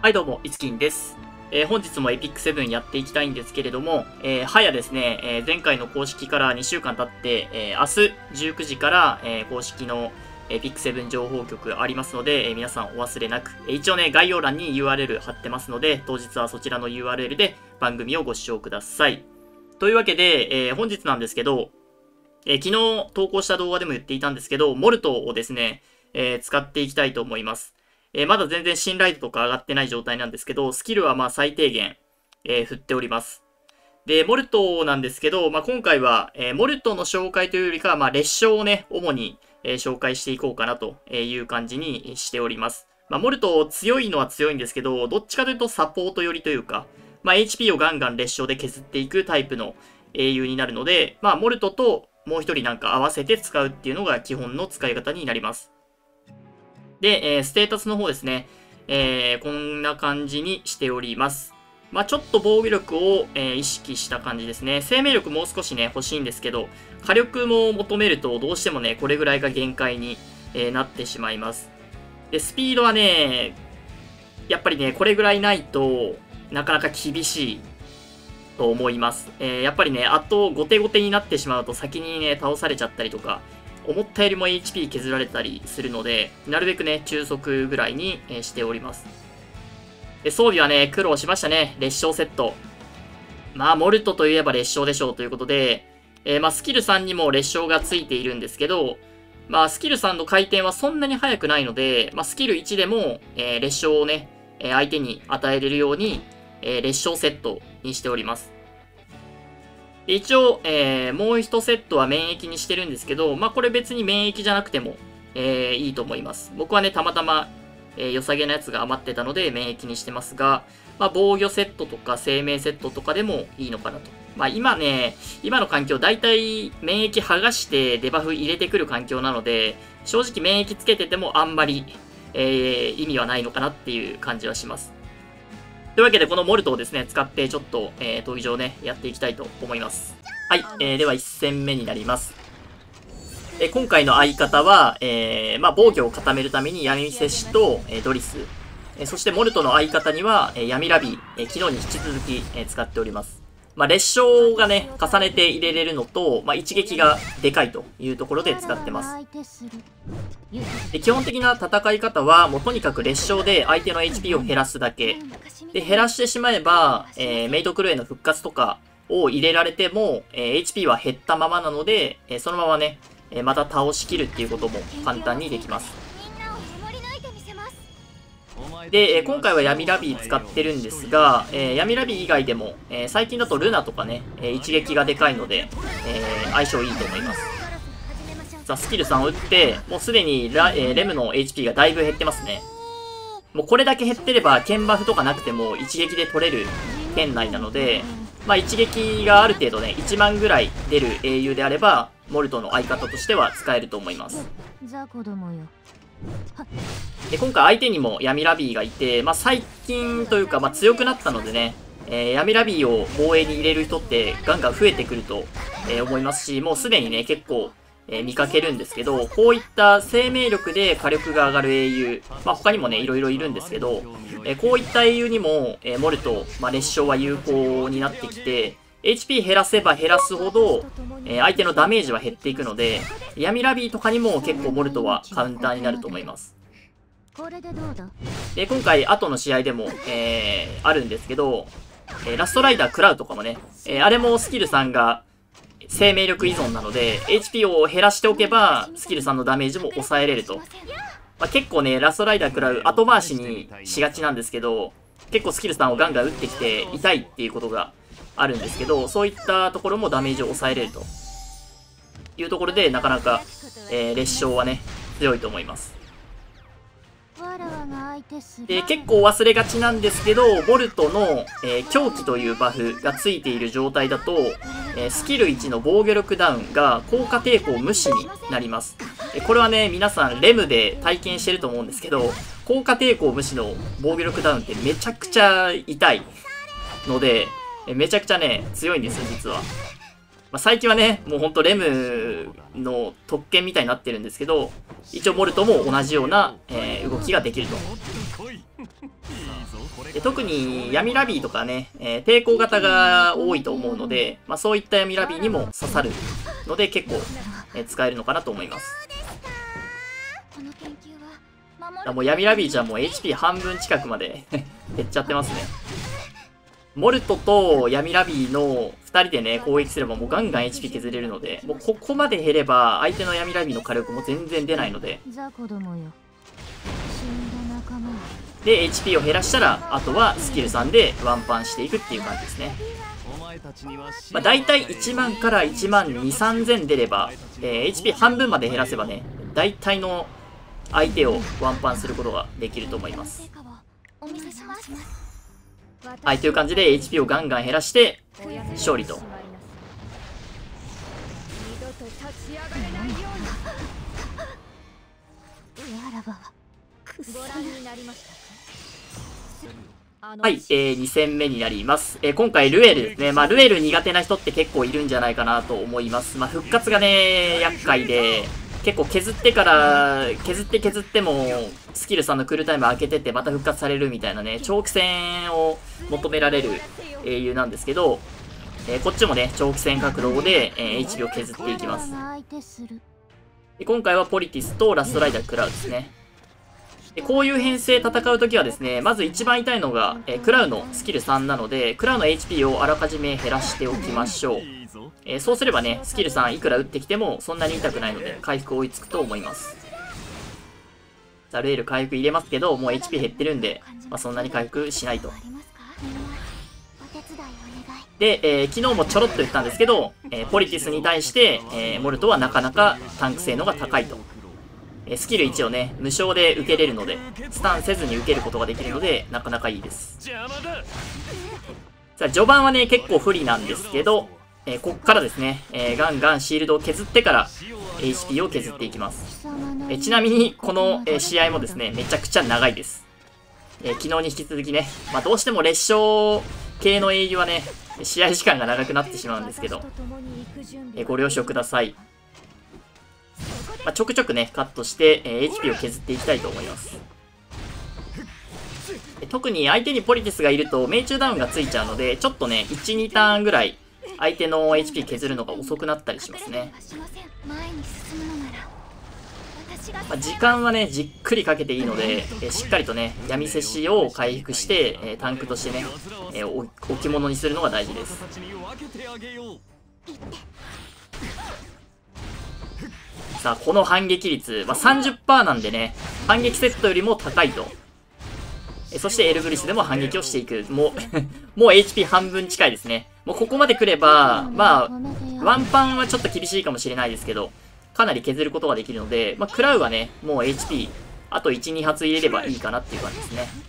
はいどうも、いつきんです。本日もエピック7やっていきたいんですけれども、早ですね、前回の公式から2週間経って、明日19時から、公式のエピック7情報局ありますので、皆さんお忘れなく、一応ね、概要欄に URL 貼ってますので、当日はそちらの URL で番組をご視聴ください。というわけで、本日なんですけど、昨日投稿した動画でも言っていたんですけど、モルトをですね、使っていきたいと思います。まだ全然信頼度とか上がってない状態なんですけど、スキルはまあ最低限、振っております。で、モルトなんですけど、今回は、モルトの紹介というよりかは、列車をね、主に、紹介していこうかなという感じにしております。モルト強いのは強いんですけど、どっちかというとサポート寄りというか、HP をガンガン列車で削っていくタイプの英雄になるので、モルトともう一人なんか合わせて使うっていうのが基本の使い方になります。で、ステータスの方ですね。こんな感じにしております。ちょっと防御力を、意識した感じですね。生命力もう少しね、欲しいんですけど、火力も求めるとどうしてもね、これぐらいが限界に、なってしまいます。で、スピードはね、やっぱりね、これぐらいないとなかなか厳しいと思います。やっぱりね、あと後手後手になってしまうと先にね、倒されちゃったりとか、思ったよりも HP 削られたりするので、なるべくね、中速ぐらいにしております。で、装備はね、苦労しましたね。列車セット。モルトといえば列車でしょうということで、スキル3にも列車がついているんですけど、スキル3の回転はそんなに速くないので、スキル1でも、列車をね、相手に与えれるように、列車セットにしております。一応、もう一セットは免疫にしてるんですけど、これ別に免疫じゃなくても、いいと思います。僕はね、たまたま、良さげなやつが余ってたので免疫にしてますが、防御セットとか生命セットとかでもいいのかなと。今ね、今の環境、だいたい免疫剥がしてデバフ入れてくる環境なので、正直免疫つけててもあんまり、意味はないのかなっていう感じはします。というわけで、このモルトをですね、使ってちょっと、闘技場ね、やっていきたいと思います。はい、では1戦目になります。今回の相方は、防御を固めるために闇摂氏と、ドリス。そしてモルトの相方には、闇ラビー、昨日に引き続き、使っております。列車がね、重ねて入れれるのと、一撃がでかいというところで使ってます。で、基本的な戦い方は、もうとにかく列車で相手の HP を減らすだけ。で、減らしてしまえば、メイドクルエの復活とかを入れられても、HP は減ったままなので、そのままね、また倒しきるっていうことも簡単にできます。で、今回は闇ラビー使ってるんですが、闇ラビー以外でも、最近だとルナとかね、一撃がでかいので、相性いいと思います。さあ、スキル3を打って、もうすでにレムの HP がだいぶ減ってますね。もうこれだけ減ってれば、剣バフとかなくても一撃で取れる圏内なので、一撃がある程度ね、1万ぐらい出る英雄であれば、モルトの相方としては使えると思います。で、今回相手にも闇ラビーがいて、最近というか、強くなったのでね、闇ラビーを防衛に入れる人ってガンガン増えてくると、思いますし、もうすでにね、結構、見かけるんですけど、こういった生命力で火力が上がる英雄、他にもね、いろいろいるんですけど、こういった英雄にも、モルト、列車は有効になってきて、HP 減らせば減らすほど、相手のダメージは減っていくので、闇ラビーとかにも結構モルトはカウンターになると思います。で、今回後の試合でも、あるんですけど、ラストライダークラウとかもね、あれもスキル3が生命力依存なので、HP を減らしておけば、スキル3のダメージも抑えれると。結構ね、ラストライダー食らう後回しにしがちなんですけど、結構スキル3をガンガン打ってきて痛いっていうことがあるんですけど、そういったところもダメージを抑えれるというところで、なかなか、列車はね、強いと思います。で、結構忘れがちなんですけど、ボルトの、狂気というバフがついている状態だと、スキル1の防御力ダウンが効果抵抗無視になります。これはね、皆さんレムで体験してると思うんですけど、効果抵抗無視の防御力ダウンってめちゃくちゃ痛いので、めちゃくちゃね、強いんですよ、実は。最近はね、もうほんとレムの特権みたいになってるんですけど、一応モルトも同じような、動きができると。 で特に闇ラビーとかね、抵抗型が多いと思うので、まあ、そういった闇ラビーにも刺さるので結構、使えるのかなと思います。もう闇ラビーちゃんも HP 半分近くまで減っちゃってますね。モルトと闇ラビーの2人でね、攻撃すればもうガンガン HP 削れるので、もうここまで減れば相手の闇ラビーの火力も全然出ないので、で HP を減らしたら、あとはスキル3でワンパンしていくっていう感じですね。まあ、大体1万から1万2、3000出れば、HP 半分まで減らせばね、大体の相手をワンパンすることができると思います。はい、という感じで HP をガンガン減らして勝利と。はい、2戦目になります。今回ルエルですね。まあ、ルエル苦手な人って結構いるんじゃないかなと思います。まあ、復活がね、厄介で、結構削ってから、削っても、スキル3のクールタイム開けてて、また復活されるみたいなね、長期戦を求められる英雄なんですけど、こっちもね、長期戦格闘で、HP を削っていきます。で今回はポリティスとラストライダークラウですね。でこういう編成戦うときはですね、まず一番痛いのが、クラウのスキル3なので、クラウの HP をあらかじめ減らしておきましょう。そうすればね、スキル3いくら打ってきてもそんなに痛くないので、回復追いつくと思います。さあ、ルエル回復入れますけど、もう HP 減ってるんで、まあ、そんなに回復しないと。で、昨日もちょろっと言ったんですけど、ポリティスに対して、モルトはなかなかタンク性能が高いと。スキル1をね、無償で受けれるので、スタンせずに受けることができるので、なかなかいいです。さあ、序盤はね、結構不利なんですけど、こっからですね、ガンガンシールドを削ってから、HP を削っていきます。ちなみに、この、試合もですね、めちゃくちゃ長いです。昨日に引き続きね、まあ、どうしても列勝系の英雄はね、試合時間が長くなってしまうんですけど、ご了承ください。まあ、ちょくちょくね、カットして、HP を削っていきたいと思います。特に相手にポリティスがいると命中ダウンがついちゃうので、ちょっとね、1、2ターンぐらい相手の HP 削るのが遅くなったりしますね。まあ、時間はね、じっくりかけていいので、しっかりとね、闇摂氏を回復して、タンクとしてね、置物にするのが大事です。さあ、この反撃率、まあ、30% なんでね、反撃セットよりも高いと。そしてエルグリスでも反撃をしていく。もう、HP 半分近いですね。もうここまで来れば、まあ、ワンパンはちょっと厳しいかもしれないですけど、かなり削ることができるので、まあ、クラウはね、もう HP、あと1、2発入れればいいかなっていう感じですね。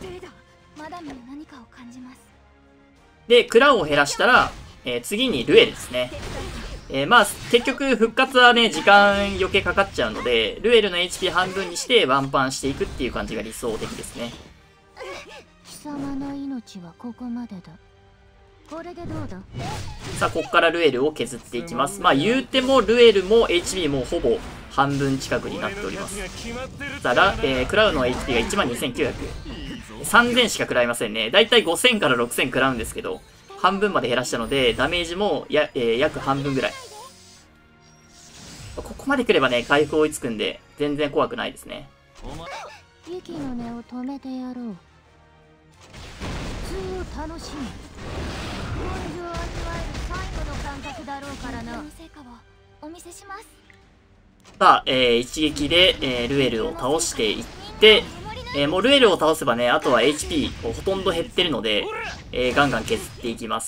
で、クラウを減らしたら、次にルエルですね。まあ、結局、復活はね、時間余計かかっちゃうので、ルエルの HP 半分にしてワンパンしていくっていう感じが理想的ですね。貴様の命はここまでだ。これでどうだ？さあ、ここからルエルを削っていきます。まあ、言うても、ルエルも HP もほぼ半分近くになっております。さあ、クラウの HP が12,900。3000しか食らいませんね。だいたい5000から6000食らうんですけど、半分まで減らしたので、ダメージも約半分ぐらい。ここまで来ればね、回復追いつくんで、全然怖くないですね。息の根を止めてやろう。普通を楽しむ。感情を味わえる最後の感覚だろうからな。お見せします。さあ、一撃で、ルエルを倒していって、もうルエルを倒せばね、あとは HP ほとんど減ってるので、ガンガン削っていきます。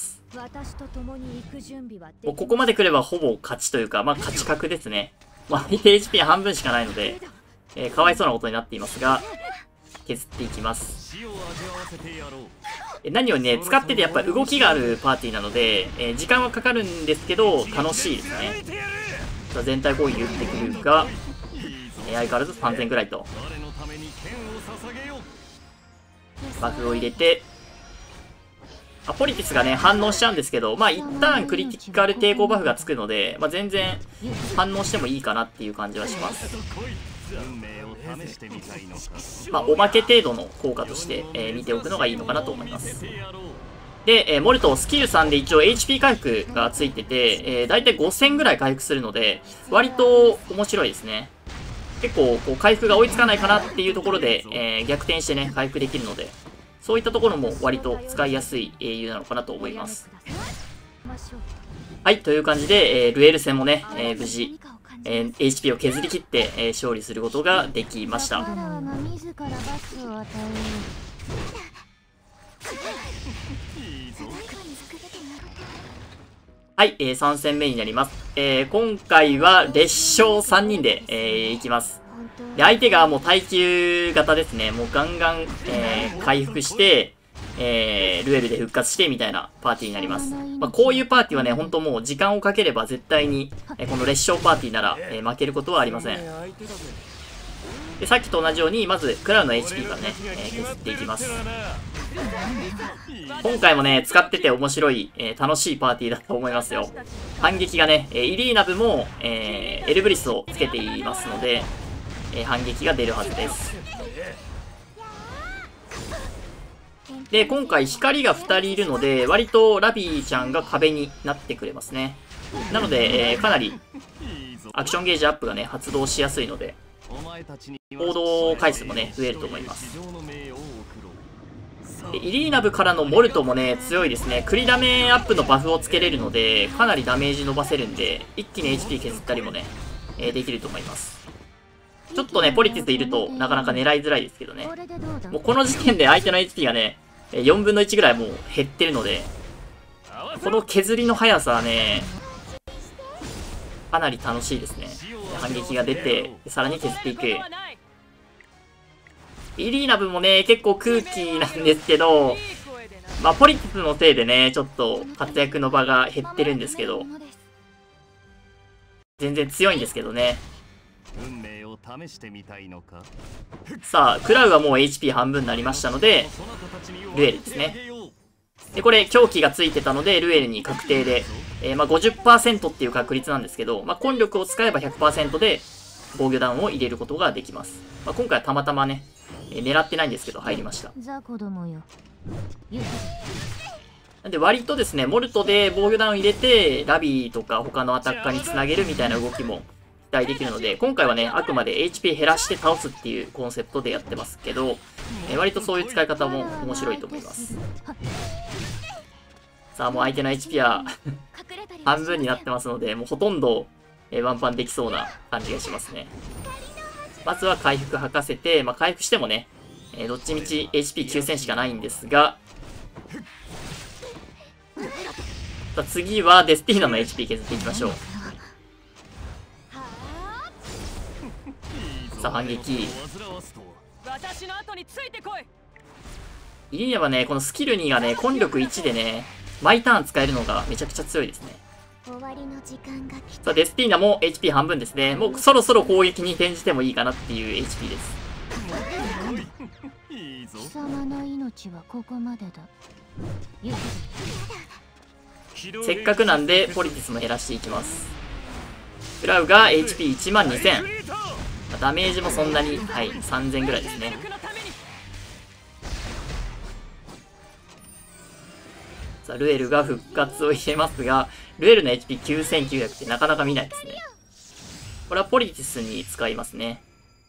もうここまで来ればほぼ勝ちというか、まあ勝ち確ですね。まあ相手 HP 半分しかないので、かわいそうなことになっていますが、削っていきます。何よりね、使っててやっぱ動きがあるパーティーなので、時間はかかるんですけど、楽しいですね。さあ全体攻撃打ってくるが、相変わらず3000くらいと。バフを入れて、ポリティスがね、反応しちゃうんですけど、まあ一旦クリティカル抵抗バフがつくので、まあ全然反応してもいいかなっていう感じはします。 まあ、おまけ程度の効果として、見ておくのがいいのかなと思います。で、モルト、スキル3で一応 HP 回復がついてて、だいたい5000ぐらい回復するので、割と面白いですね。結構、こう、回復が追いつかないかなっていうところで、逆転してね、回復できるので、そういったところも割と使いやすい英雄なのかなと思います。はい、という感じで、ルエル戦もね、無事、HP を削り切って、勝利することができました。はい、3戦目になります。今回は列勝3人で、いきます。で、相手がもう耐久型ですね。もうガンガン、回復して、ルエルで復活してみたいなパーティーになります。まあ、こういうパーティーはね、ほんともう時間をかければ絶対に、この列勝パーティーなら、負けることはありません。で、さっきと同じように、まずクラウンの HP からね、削っていきます。今回もね、使ってて面白い、楽しいパーティーだと思いますよ。反撃がね、イリーナブも、エルブリスをつけていますので、反撃が出るはずです。で、今回光が2人いるので、割とラビーちゃんが壁になってくれますね。なので、かなりアクションゲージアップがね、発動しやすいので、行動回数もね、増えると思います。でイリーナブからのモルトもね、強いですね。クリダメアップのバフをつけれるので、かなりダメージ伸ばせるんで、一気に HP 削ったりもね、できると思います。ちょっとね、ポリティスいるとなかなか狙いづらいですけどね。もうこの時点で相手の HP がね、4分の1ぐらいもう減ってるので、この削りの速さはね、かなり楽しいですね。反撃が出て、さらに削っていく。イリーナブもね、結構空気なんですけど、まあ、ポリティスのせいでね、ちょっと活躍の場が減ってるんですけど、全然強いんですけどね。さあ、クラウはもう HP 半分になりましたので、ルエルですね。で、これ、狂気がついてたので、ルエルに確定で、まあ 50% っていう確率なんですけど、まあ、根力を使えば 100% で防御弾を入れることができます。まあ、今回はたまたまね、狙ってないんですけど、入りました。なんで割とですね、モルトで防御弾を入れて、ラビーとか他のアタッカーにつなげるみたいな動きも期待できるので、今回はね、あくまで HP 減らして倒すっていうコンセプトでやってますけど、割とそういう使い方も面白いと思います。さあ、もう相手の HP は半分になってますので、もうほとんどワンパンできそうな感じがしますね。まずは回復吐かせて、まあ、回復してもね、どっちみち HP9000 しかないんですが、さあ次はデスティーナの HP 削っていきましょう。さあ反撃。イリーナはね、このスキル2がね、根力1でね、毎ターン使えるのがめちゃくちゃ強いですね。さあ、デスティーナも HP 半分ですね。もうそろそろ攻撃に転じてもいいかなっていう HP です。貴様の命はここまでだ。せっかくなんで、ポリティスも減らしていきます。クラウが HP12000。ダメージもそんなに、はい、3000ぐらいですね。さあ、ルエルが復活を入れますが、ルエルの HP9900 ってなかなか見ないですね。これはポリティスに使いますね。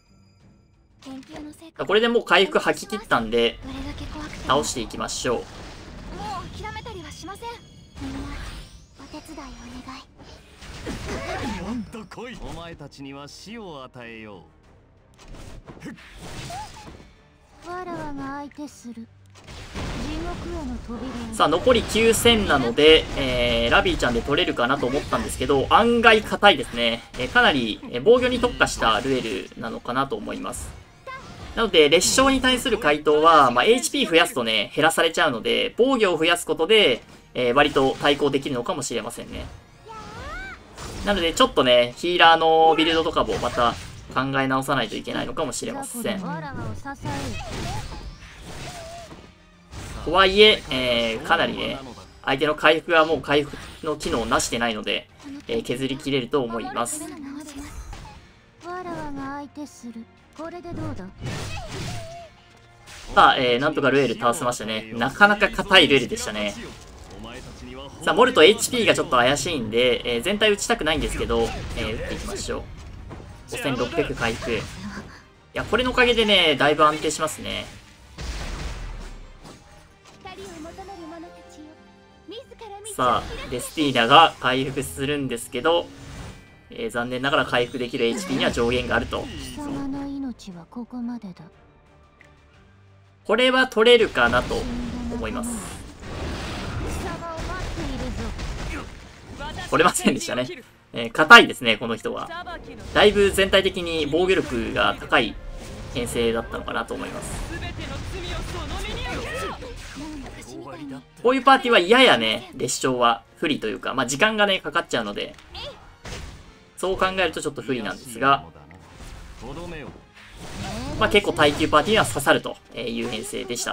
これでもう回復吐き切ったんで、倒していきましょう。お前たちには死を与えよう。わらわが相手する。さあ残り9000なので、ラビーちゃんで取れるかなと思ったんですけど、案外硬いですね。かなり防御に特化したルエルなのかなと思います。なので列勝に対する回答は、まあ、HP 増やすとね減らされちゃうので、防御を増やすことで、割と対抗できるのかもしれませんね。なのでちょっとねヒーラーのビルドとかもまた考え直さないといけないのかもしれません。とはいえ、かなりね、相手の回復はもう回復の機能をなしてないので、削りきれると思います。 相手する。これでどうだ。 さあ、なんとかルエル倒せましたね。なかなか硬いルエルでしたね。さあ、モルト HP がちょっと怪しいんで、全体打ちたくないんですけど、打っていきましょう。5600回復。いや、これのおかげでね、だいぶ安定しますね。さあ、デスティーナが回復するんですけど、残念ながら回復できる HP には上限があると。 貴様の命はここまでだ。 これは取れるかなと思います。取れませんでしたね。硬いですね、この人は。だいぶ全体的に防御力が高い編成だったのかなと思います。こういうパーティーはややね、列車は不利というか、まあ時間がね、かかっちゃうので、そう考えるとちょっと不利なんですが、まあ結構耐久パーティーには刺さるという編成でした。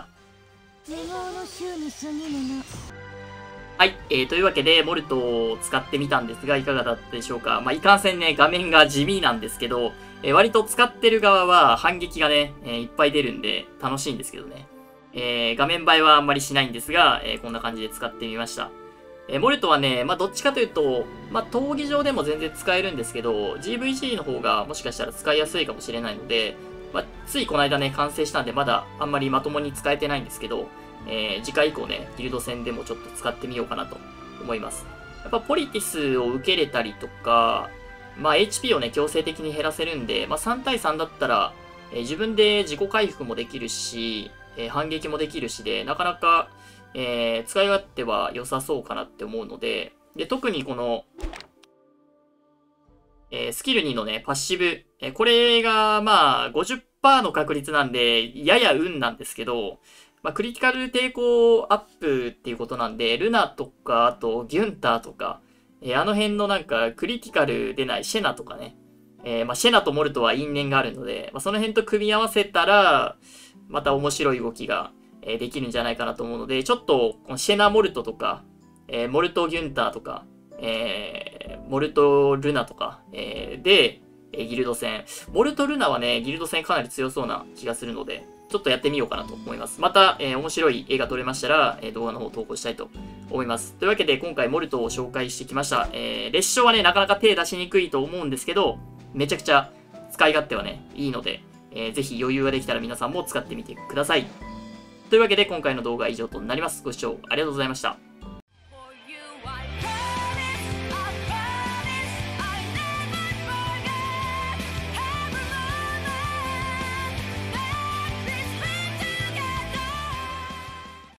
はい、というわけで、モルトを使ってみたんですが、いかがだったでしょうか。まあ、いかんせんね、画面が地味なんですけど、割と使ってる側は反撃がね、いっぱい出るんで、楽しいんですけどね。画面映えはあんまりしないんですが、こんな感じで使ってみました。モルトはね、まあ、どっちかというと、まあ、闘技場でも全然使えるんですけど、GVG の方がもしかしたら使いやすいかもしれないので、まあ、ついこの間ね、完成したんで、まだあんまりまともに使えてないんですけど、次回以降ね、ギルド戦でもちょっと使ってみようかなと思います。やっぱポリティスを受けれたりとか、まあ HP をね、強制的に減らせるんで、まあ3対3だったら、自分で自己回復もできるし、反撃もできるしで、なかなか、使い勝手は良さそうかなって思うので、で、特にこの、スキル2のね、パッシブ、これがまあ 50% の確率なんで、やや運なんですけど、まあ、クリティカル抵抗アップっていうことなんで、ルナとか、あと、ギュンターとか、あの辺のなんか、クリティカルでないシェナとかね。まあ、シェナとモルトは因縁があるので、まあ、その辺と組み合わせたら、また面白い動きが、できるんじゃないかなと思うので、ちょっと、このシェナモルトとか、モルトギュンターとか、モルトルナとか、で、ギルド戦。モルトルナはね、ギルド戦かなり強そうな気がするので、ちょっとやってみようかなと思います。また、面白い絵が撮れましたら、動画の方を投稿したいと思います。というわけで、今回モルトを紹介してきました。列車はね、なかなか手出しにくいと思うんですけど、めちゃくちゃ使い勝手はね、いいので、ぜひ余裕ができたら皆さんも使ってみてください。というわけで、今回の動画は以上となります。ご視聴ありがとうございました。